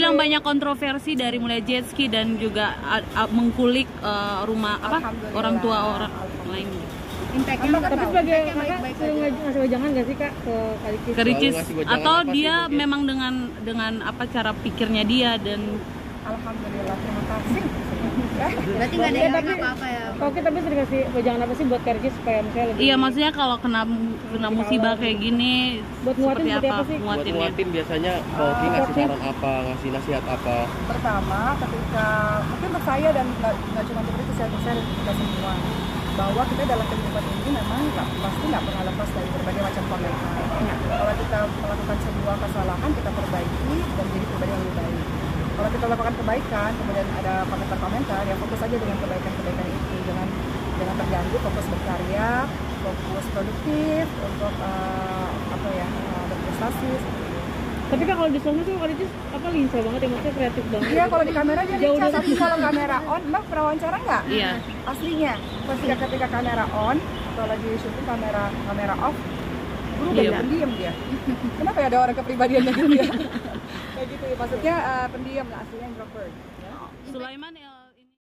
dibilang banyak kontroversi dari mulai jet ski dan juga mengkulik rumah orang tua orang lain. Tapi sebagai kakak sering ngasih wejangan nggak sih kak ke Ricis? Atau dia memang dengan apa cara pikirnya dia dan alhamdulillah terima kasih. Berarti nggak ada yang apa-apa ya? Kalau kita sering kasih wejangan apa sih buat Kak Ricis supaya misalnya lebih? Iya, maksudnya kalau kena musibah kayak gini buat nguatin seperti apa sih? Buat nguatin biasanya Oki ngasih saran apa, ngasih nasihat apa? Pertama, ketika mungkin untuk saya dan nggak cuma untuk itu, saya kita semua, bahwa kita dalam kehidupan ini memang pasti nggak pernah lepas dari berbagai macam komentar. Kalau kita melakukan sebuah kesalahan, kita perbaiki dan jadi pribadi yang lebih baik. Kalau kita melakukan kebaikan, kemudian ada komentar-komentar, ya fokus aja dengan kebaikan-kebaikan itu, jangan terganggu, fokus berkarya, fokus produktif untuk berprestasi. Tapi kan kalau di sana tuh Kak Ricis lincah banget ya, maksudnya kreatif banget. Iya, kalau di kamera dia lincah, tapi kalau kamera on, Mbak pernah wawancara nggak? Iya. Aslinya, ketika kamera on atau lagi syuting kamera off, berubah pendiam dia. Kenapa ya ada orang kepribadiannya gitu ya? Kayak gitu ya, maksudnya pendiam lah, aslinya introvert. Sulaiman